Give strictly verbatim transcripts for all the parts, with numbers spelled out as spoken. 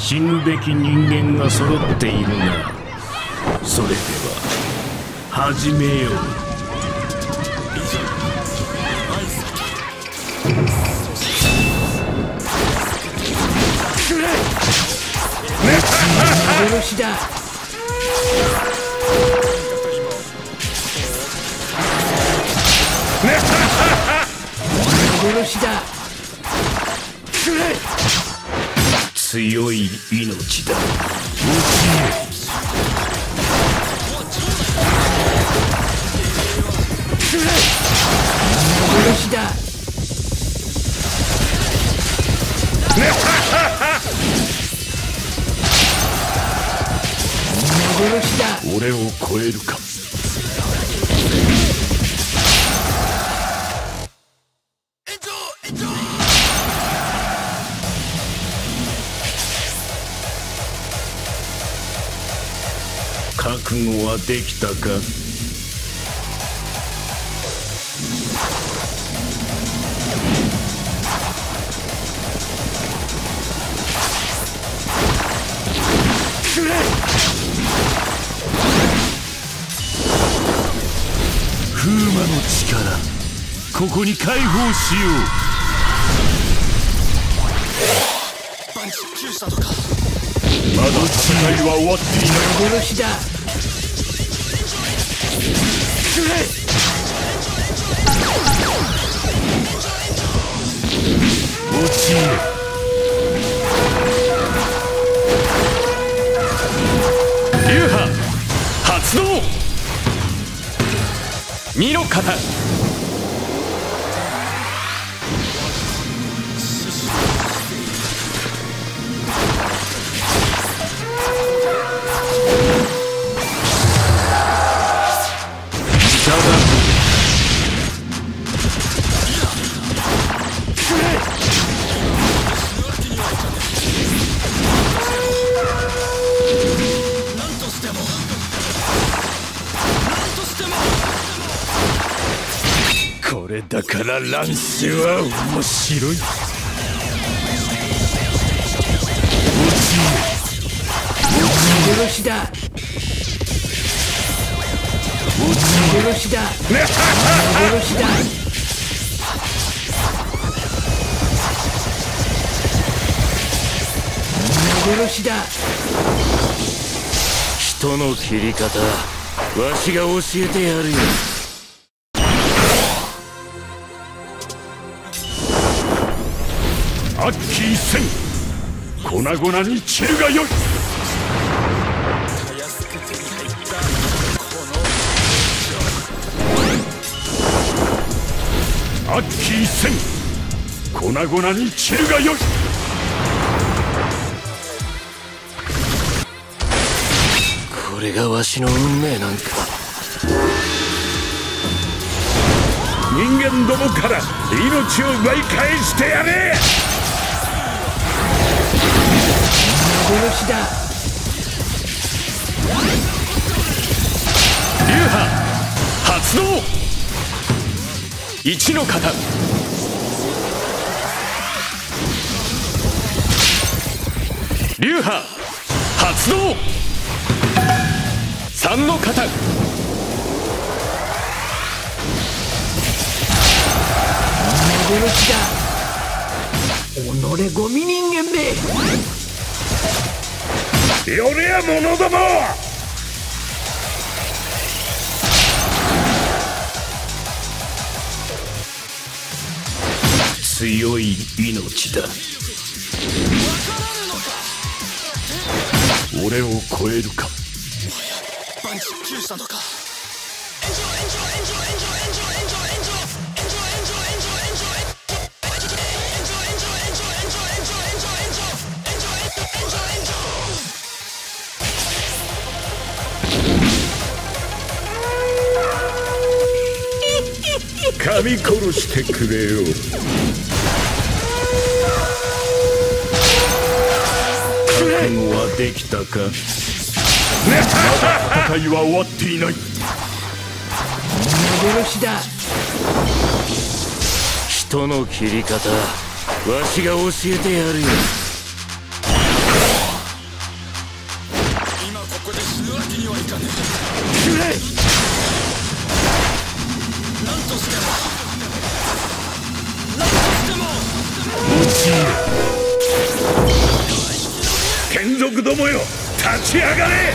死ぬべき人間が揃っているが、それでは始めよう。 幻だ。幻だ。 強い命だ。 幻だ。幻だ。 俺を超えるか。覚悟はできたか。風魔の力、ここに解放しよう。まだ戦いは終わっていない。 幻だ。 落ちる。 流派発動。身の型。 これだから乱世は面白い。 幻だ。幻だ。幻だ。幻だ。 人の切り方、わしが教えてやるよ。悪鬼一戦、粉々に散るがよい。悪鬼一戦、粉々に散るがよい。これがわしの運命なんか。人間どもから命を奪い返してやれ。 幻だ。 流派発動。一の型。流派発動。三の型。 幻だ。己ゴミ人間め。 よれや者ども。強い命だ。俺を超えるか。 万事休したのか。 噛み殺してくれよ。覚悟はできたか。まだ戦いは終わっていない。 幻だ。 人の切り方、わしが教えてやるよ。 賊どもよ、立ち上がれ。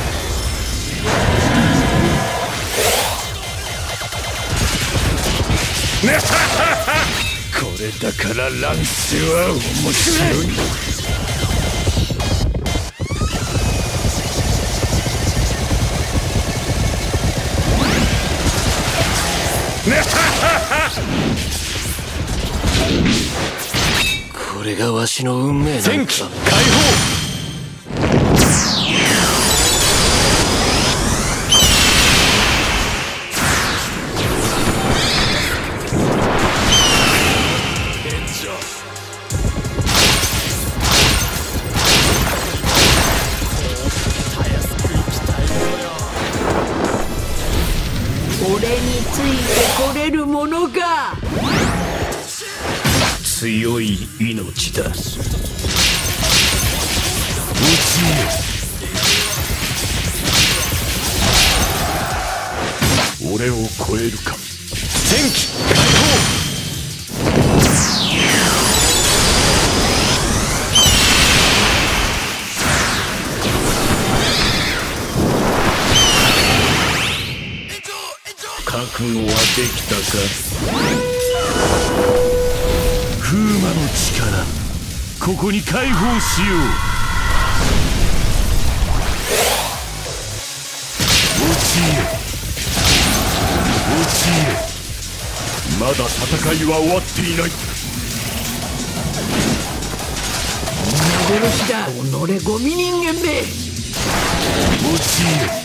これだから乱世は面白い。 これがわしの運命なんだ。 戦機解放。 俺についてこれるものか。 強い命だ。落ちえ。俺を超えるか。 戦機解放。 覚悟はできたか。風魔の力、ここに解放しよう。落ちえ、落ちえ。まだ戦いは終わっていない。 幻だ、己ゴミ人間め。 落ちえ。